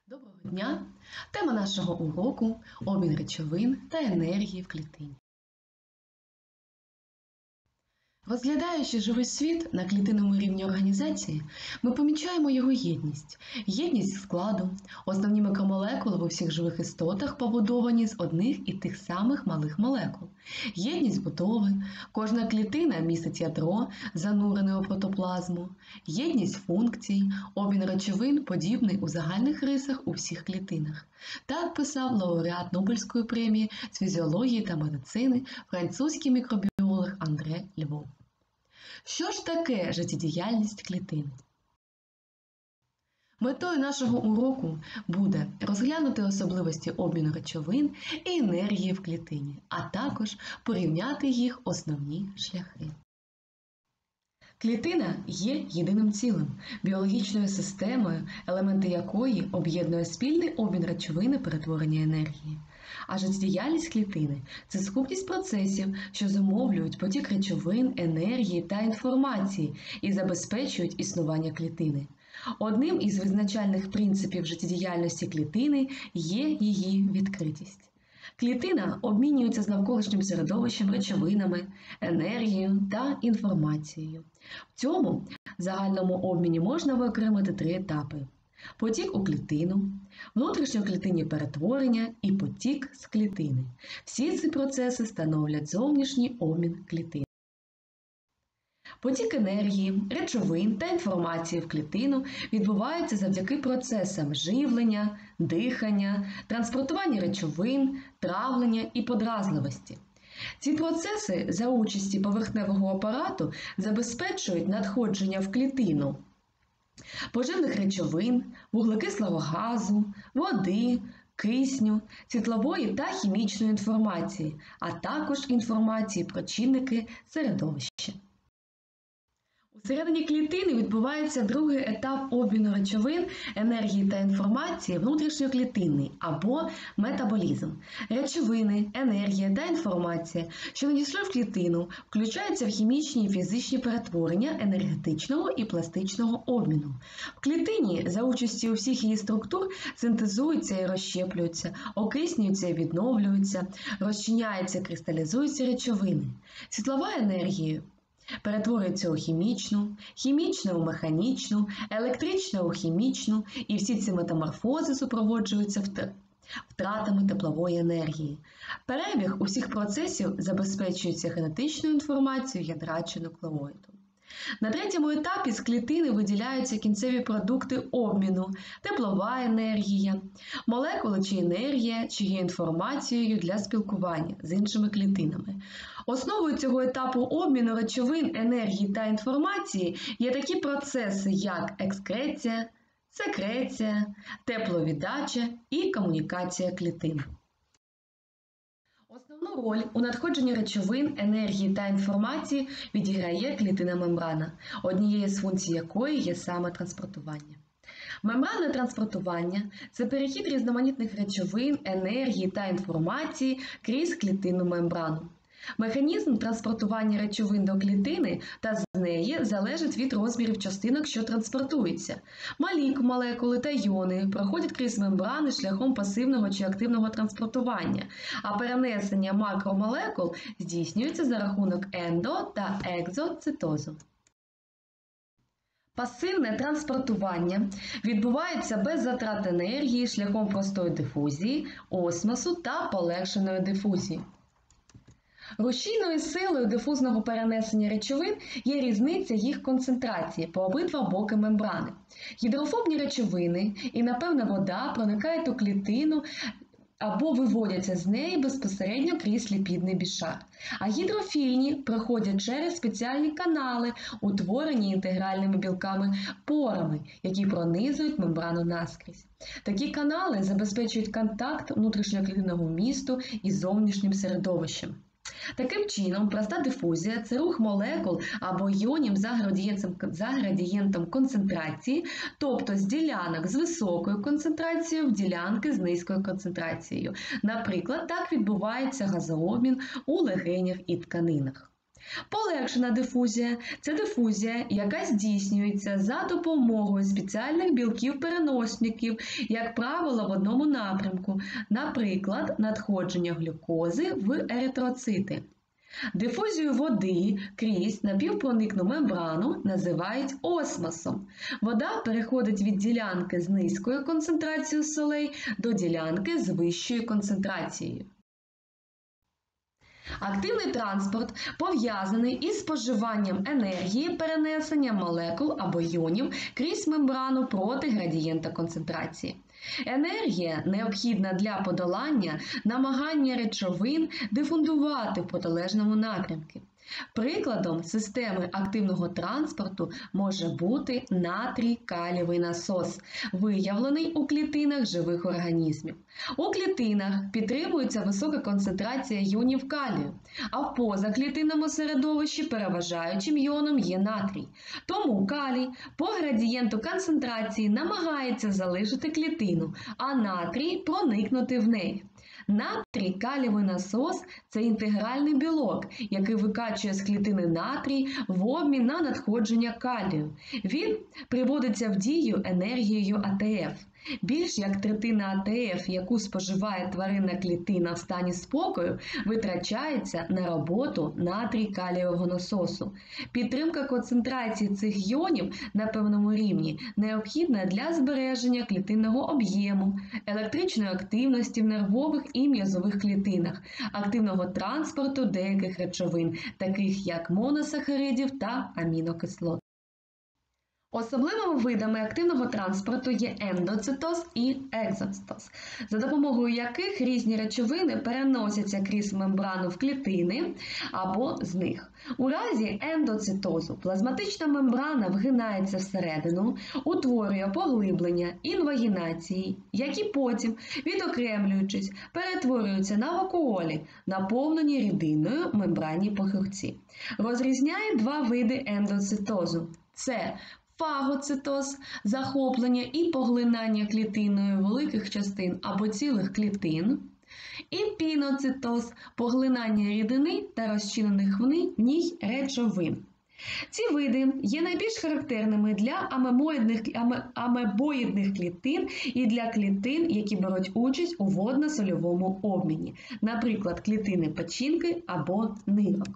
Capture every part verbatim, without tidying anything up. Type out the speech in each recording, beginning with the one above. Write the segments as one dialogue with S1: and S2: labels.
S1: Доброго дня! Тема нашого уроку – обмін речовин та енергії в клітині. Розглядаючи живий світ на клітинному рівні організації, ми помічаємо його єдність. Єдність складу. Основні макромолекули в усіх живих істотах побудовані з одних і тих самих малих молекул. Єдність будови. Кожна клітина містить ядро, занурене у протоплазму. Єдність функцій. Обмін речовин подібний у загальних рисах у всіх клітинах. Так писав лауреат Нобелівської премії з фізіології та медицини французький мікробіолог Андре Львов. Що ж таке життєдіяльність клітини? Метою нашого уроку буде розглянути особливості обміну речовин і енергії в клітині, а також порівняти їх основні шляхи. Клітина є єдиним цілим, біологічною системою, елементи якої об'єднує спільний обмін речовин і перетворення енергії. А життєдіяльність клітини – це сукупність процесів, що зумовлюють потік речовин, енергії та інформації і забезпечують існування клітини. Одним із визначальних принципів життєдіяльності клітини є її відкритість. Клітина обмінюється з навколишнім середовищем речовинами, енергією та інформацією. В цьому загальному обміні можна виокремити три етапи. Потік у клітину, внутрішньоклітинні перетворення і потік з клітини. Всі ці процеси становлять зовнішній обмін клітини. Потік енергії, речовин та інформації в клітину відбувається завдяки процесам живлення, дихання, транспортування речовин, травлення і подразливості. Ці процеси за участі поверхневого апарату забезпечують надходження в клітину поживних речовин, вуглекислого газу, води, кисню, світлової та хімічної інформації, а також інформації про чинники середовища. Усередині клітини відбувається другий етап обміну речовин, енергії та інформації внутрішньоклітинний або метаболізм. Речовини, енергія та інформація, що надійшли в клітину, включаються в хімічні і фізичні перетворення енергетичного і пластичного обміну. В клітині за участю всіх її структур синтезуються і розщеплюються, окиснюються і відновлюються, розчиняються і кристалізуються речовини. Світлова енергія перетворюється у хімічну, хімічну у механічну, електричну у хімічну, і всі ці метаморфози супроводжуються втратами теплової енергії. Перебіг усіх процесів забезпечується генетичною інформацією ядра чи нуклеоїду. На третьому етапі з клітини виділяються кінцеві продукти обміну, теплова енергія, молекули чи енергія, чи є інформацією для спілкування з іншими клітинами. Основою цього етапу обміну речовин, енергії та інформації є такі процеси, як екскреція, секреція, тепловіддача і комунікація клітин. Основну роль у надходженні речовин, енергії та інформації відіграє клітинна мембрана, однією з функцій якої є саме транспортування. Мембранне транспортування – це перехід різноманітних речовин, енергії та інформації крізь клітинну мембрану. Механізм транспортування речовин до клітини та з неї залежить від розмірів частинок, що транспортуються. Малі молекули та іони проходять крізь мембрани шляхом пасивного чи активного транспортування, а перенесення макромолекул здійснюється за рахунок ендо- та екзоцитозу. Пасивне транспортування відбувається без затрат енергії шляхом простої дифузії, осмосу та полегшеної дифузії. Рушійною силою дифузного перенесення речовин є різниця їх концентрації по обидва боки мембрани. Гідрофобні речовини і, напевно, вода проникають у клітину або виводяться з неї безпосередньо крізь ліпідний бішар. А гідрофільні проходять через спеціальні канали, утворені інтегральними білками порами, які пронизують мембрану наскрізь. Такі канали забезпечують контакт внутрішньоклітинного вмісту із зовнішнім середовищем. Таким чином, проста дифузія – це рух молекул або іонів за градієнтом, за градієнтом концентрації, тобто з ділянок з високою концентрацією в ділянки з низькою концентрацією. Наприклад, так відбувається газообмін у легенях і тканинах. Полегшена дифузія – це дифузія, яка здійснюється за допомогою спеціальних білків-переносників, як правило, в одному напрямку, наприклад, надходження глюкози в еритроцити. Дифузію води крізь напівпроникну мембрану називають осмосом. Вода переходить від ділянки з низькою концентрацією солей до ділянки з вищою концентрацією. Активний транспорт пов'язаний із споживанням енергії перенесення молекул або іонів крізь мембрану проти градієнта концентрації. Енергія необхідна для подолання намагання речовин дифундувати в протилежному напрямку. Прикладом системи активного транспорту може бути натрій-калієвий насос, виявлений у клітинах живих організмів. У клітинах підтримується висока концентрація іонів калію, а в позаклітинному середовищі переважаючим іоном є натрій. Тому калій по градієнту концентрації намагається залишити клітину, а натрій проникнути в неї. Натрій-калієвий насос – це інтегральний білок, який викачує з клітини натрій в обмін на надходження калію. Він приводиться в дію енергією А Т Ф. Більш як третина А Т Ф, яку споживає тваринна клітина в стані спокою, витрачається на роботу натрій-калієвого насосу. Підтримка концентрації цих іонів на певному рівні необхідна для збереження клітинного об'єму, електричної активності в нервових і м'язових клітинах, активного транспорту деяких речовин, таких як моносахаридів та амінокислот. Особливими видами активного транспорту є ендоцитоз і екзоцитоз, за допомогою яких різні речовини переносяться крізь мембрану в клітини або з них. У разі ендоцитозу плазматична мембрана вгинається всередину, утворює поглиблення, інвагінації, які потім, відокремлюючись, перетворюються на вакуолі, наповнені рідиною мембранні похилці. Розрізняє два види ендоцитозу – це фагоцитоз – захоплення і поглинання клітиною великих частин або цілих клітин, і піноцитоз – поглинання рідини та розчинених в ній речовин. Ці види є найбільш характерними для амебоїдних, амебоїдних клітин і для клітин, які беруть участь у водно-сольовому обміні, наприклад, клітини печінки або нирок.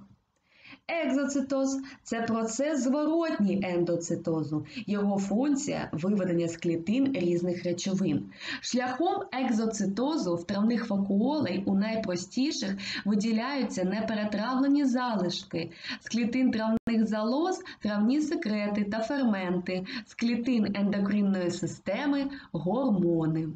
S1: Екзоцитоз – це процес зворотній ендоцитозу, його функція – виведення з клітин різних речовин. Шляхом екзоцитозу в травних вакуолей у найпростіших виділяються неперетравлені залишки, з клітин травних залоз – травні секрети та ферменти, з клітин ендокринної системи – гормони.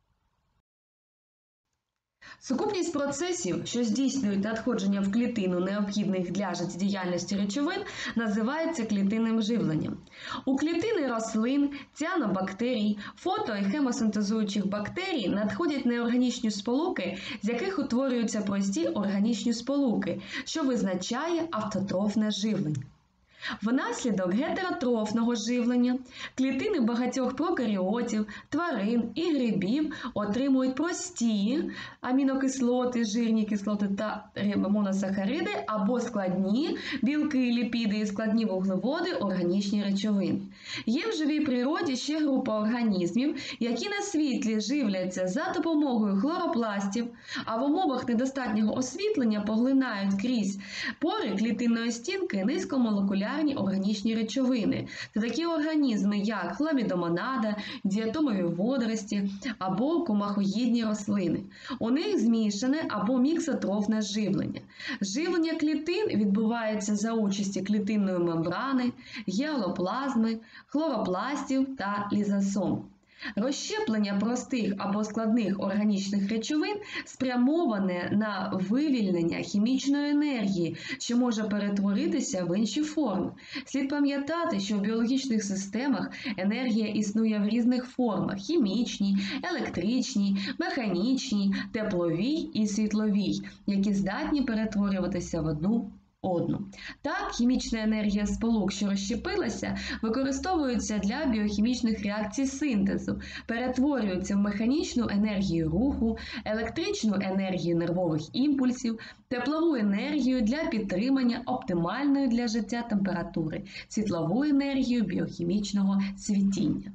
S1: Сукупність процесів, що здійснюють надходження в клітину необхідних для життєдіяльності речовин, називається клітинним живленням. У клітини рослин, ціанобактерій, фото- і хемосинтезуючих бактерій надходять неорганічні сполуки, з яких утворюються прості органічні сполуки, що визначає автотрофне живлення. Внаслідок гетеротрофного живлення клітини багатьох прокаріотів, тварин і грибів отримують прості амінокислоти, жирні кислоти та моносахариди або складні білки, ліпіди і складні вуглеводи, органічні речовини. Є в живій природі ще група організмів, які на світлі живляться за допомогою хлоропластів, а в умовах недостатнього освітлення поглинають крізь пори клітинної стінки низькомолекулярні органічні речовини. Це такі організми, як хламідомонада, діатомові водорості або комахоїдні рослини. У них змішане або міксотрофне живлення. Живлення клітин відбувається за участі клітинної мембрани, гіалоплазми, хлоропластів та лізосом. Розщеплення простих або складних органічних речовин спрямоване на вивільнення хімічної енергії, що може перетворитися в інші форми. Слід пам'ятати, що в біологічних системах енергія існує в різних формах – хімічній, електричній, механічній, тепловій і світловій, які здатні перетворюватися в одну одну. Так, хімічна енергія сполук, що розщепилася, використовується для біохімічних реакцій синтезу, перетворюється в механічну енергію руху, електричну енергію нервових імпульсів, теплову енергію для підтримання оптимальної для життя температури, світлову енергію біохімічного світіння.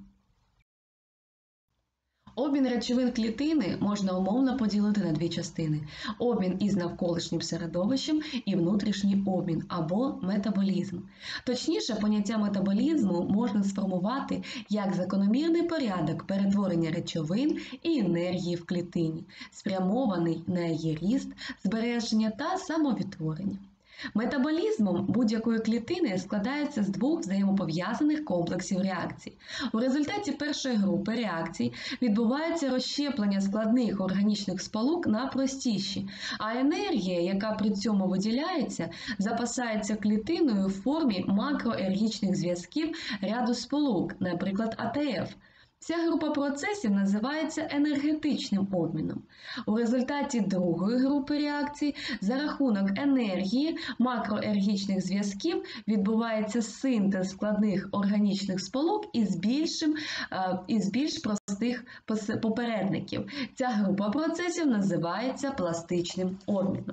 S1: Обмін речовин клітини можна умовно поділити на дві частини – обмін із навколишнім середовищем і внутрішній обмін або метаболізм. Точніше, поняття метаболізму можна сформувати як закономірний порядок перетворення речовин і енергії в клітині, спрямований на її ріст, збереження та самовідтворення. Метаболізмом будь-якої клітини складається з двох взаємопов'язаних комплексів реакцій. У результаті першої групи реакцій відбувається розщеплення складних органічних сполук на простіші, а енергія, яка при цьому виділяється, запасається клітиною в формі макроенергічних зв'язків ряду сполук, наприклад, А Т Ф. Ця група процесів називається енергетичним обміном. У результаті другої групи реакцій за рахунок енергії макроенергічних зв'язків відбувається синтез складних органічних сполук із, більшим, із більш простих попередників. Ця група процесів називається пластичним обміном.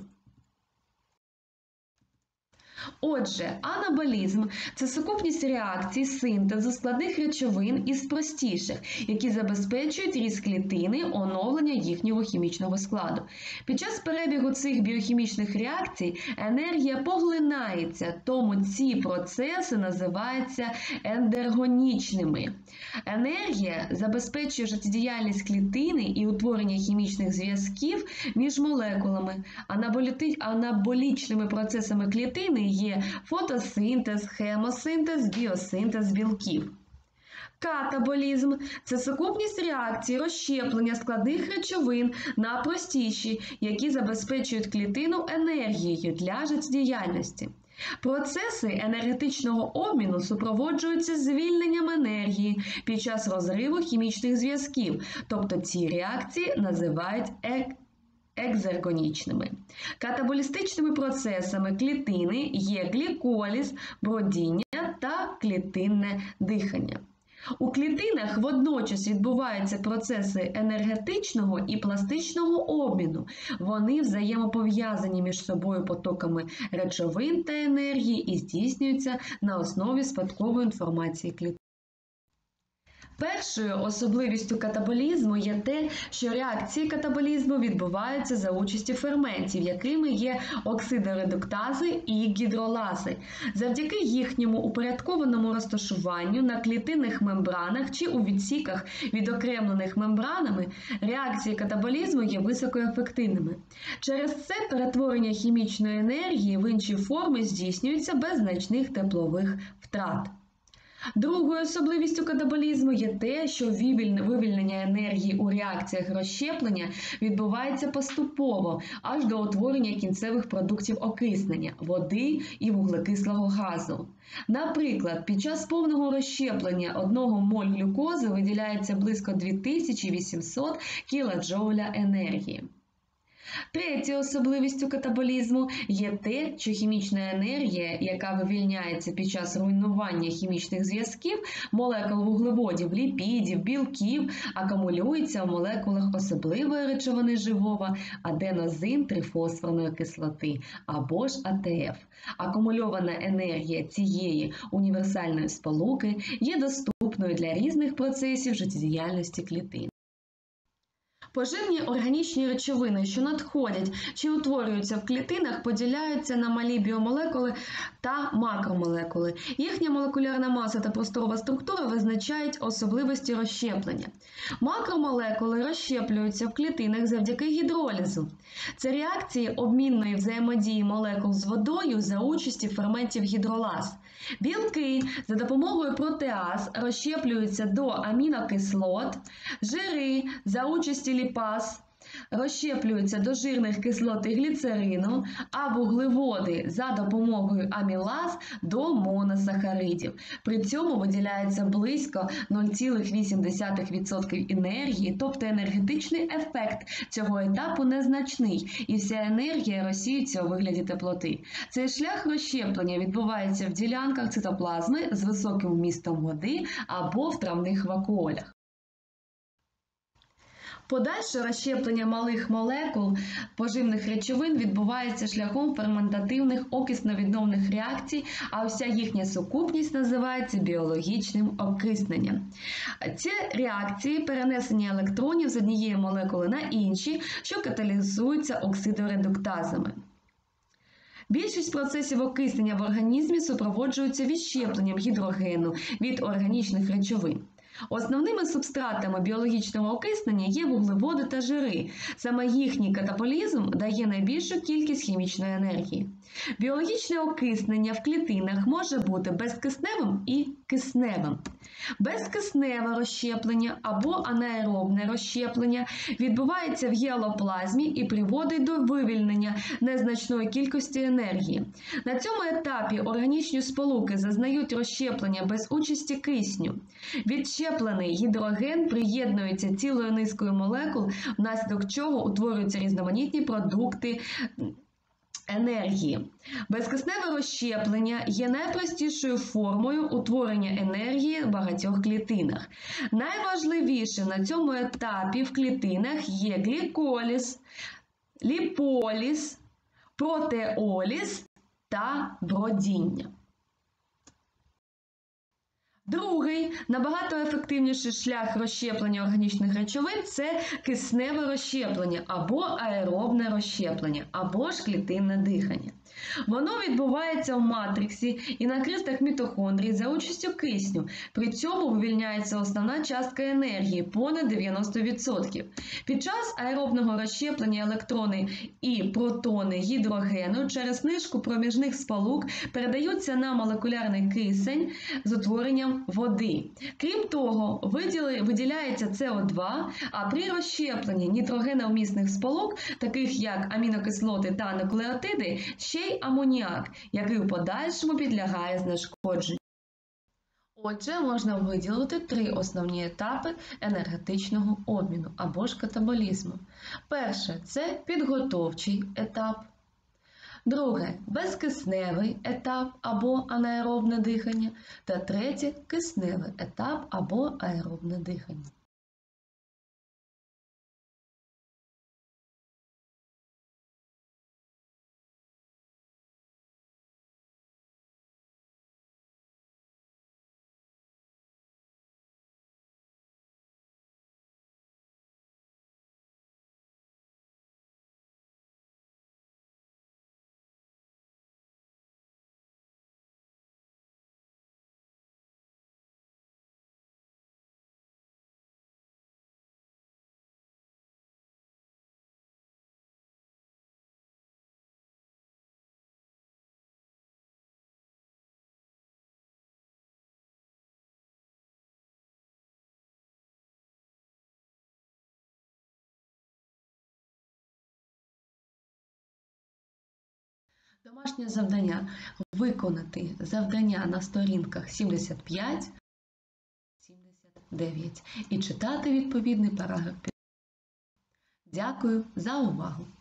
S1: Отже, анаболізм – це сукупність реакцій синтезу складних речовин із простіших, які забезпечують ріст клітини, оновлення їхнього хімічного складу. Під час перебігу цих біохімічних реакцій енергія поглинається, тому ці процеси називаються ендергонічними. Енергія забезпечує життєдіяльність клітини і утворення хімічних зв'язків між молекулами. Анаболічними процесами клітини є фотосинтез, хемосинтез, біосинтез білків. Катаболізм – це сукупність реакцій розщеплення складних речовин на простіші, які забезпечують клітину енергією для життєдіяльності. Процеси енергетичного обміну супроводжуються звільненням енергії під час розриву хімічних зв'язків, тобто ці реакції називають ек екзергонічними. Катаболістичними процесами клітини є гліколіз, бродіння та клітинне дихання. У клітинах водночас відбуваються процеси енергетичного і пластичного обміну. Вони взаємопов'язані між собою потоками речовин та енергії і здійснюються на основі спадкової інформації клітин. Першою особливістю катаболізму є те, що реакції катаболізму відбуваються за участі ферментів, якими є оксидоредуктази і гідролази. Завдяки їхньому упорядкованому розташуванню на клітинних мембранах чи у відсіках, відокремлених мембранами, реакції катаболізму є високоефективними. Через це перетворення хімічної енергії в інші форми здійснюється без значних теплових втрат. Другою особливістю катаболізму є те, що вивільнення енергії у реакціях розщеплення відбувається поступово, аж до утворення кінцевих продуктів окиснення – води і вуглекислого газу. Наприклад, під час повного розщеплення одного моль глюкози виділяється близько дві тисячі вісімсот кілоджоуля енергії. Третьою особливістю катаболізму є те, що хімічна енергія, яка вивільняється під час руйнування хімічних зв'язків, молекул вуглеводів, ліпідів, білків, акумулюється у молекулах особливої речовини живого аденозин трифосфорної кислоти, або ж А Т Ф. Акумульована енергія цієї універсальної сполуки є доступною для різних процесів життєдіяльності клітин. Поживні органічні речовини, що надходять чи утворюються в клітинах, поділяються на малі біомолекули та макромолекули. Їхня молекулярна маса та просторова структура визначають особливості розщеплення. Макромолекули розщеплюються в клітинах завдяки гідролізу. Це реакції обмінної взаємодії молекул з водою за участі ферментів гідролаз. Білки за допомогою протеаз розщеплюються до амінокислот, жири за участі ліпаз розщеплюються до жирних кислот і гліцерину, а вуглеводи за допомогою амілаз до моносахаридів. При цьому виділяється близько нуль цілих вісім десятих відсотка енергії, тобто енергетичний ефект цього етапу незначний, і вся енергія розсіюється у вигляді теплоти. Цей шлях розщеплення відбувається в ділянках цитоплазми з високим вмістом води або в травних вакуолях. Подальше розщеплення малих молекул поживних речовин відбувається шляхом ферментативних окисно-відновних реакцій, а вся їхня сукупність називається біологічним окисненням. Ці реакції – перенесення електронів з однієї молекули на інші, що каталізуються оксидоредуктазами. Більшість процесів окиснення в організмі супроводжуються відщепленням гідрогену від органічних речовин. Основними субстратами біологічного окиснення є вуглеводи та жири. Саме їхній катаболізм дає найбільшу кількість хімічної енергії. Біологічне окиснення в клітинах може бути безкисневим і кисневим. Безкисневе розщеплення або анаеробне розщеплення відбувається в гіалоплазмі і приводить до вивільнення незначної кількості енергії. На цьому етапі органічні сполуки зазнають розщеплення без участі кисню. Відщеплений гідроген приєднується цілою низкою молекул, внаслідок чого утворюються різноманітні продукти енергії. Безкисневе розщеплення є найпростішою формою утворення енергії в багатьох клітинах. Найважливішим на цьому етапі в клітинах є гліколіз, ліполіз, протеоліз та бродіння. Другий, набагато ефективніший шлях розщеплення органічних речовин – це кисневе розщеплення або аеробне розщеплення, або ж клітинне дихання. Воно відбувається в матриксі і на крістах мітохондрій за участю кисню. При цьому вивільняється основна частка енергії – понад дев'яносто відсотків. Під час аеробного розщеплення електрони і протони гідрогену через нишку проміжних сполук передаються на молекулярний кисень з утворенням води. Крім того, виділяється С О два, а при розщепленні нітрогеновмісних сполук, таких як амінокислоти та нуклеотиди, ще й амоніак, який в подальшому підлягає знешкодженню. Отже, можна виділити три основні етапи енергетичного обміну або ж катаболізму. Перше – це підготовчий етап. Друге – безкисневий етап або анаеробне дихання. Та третє – кисневий етап або аеробне дихання. Домашнє завдання – виконати завдання на сторінках сімдесят п'ять - сімдесят дев'ять і читати відповідний параграф. Дякую за увагу!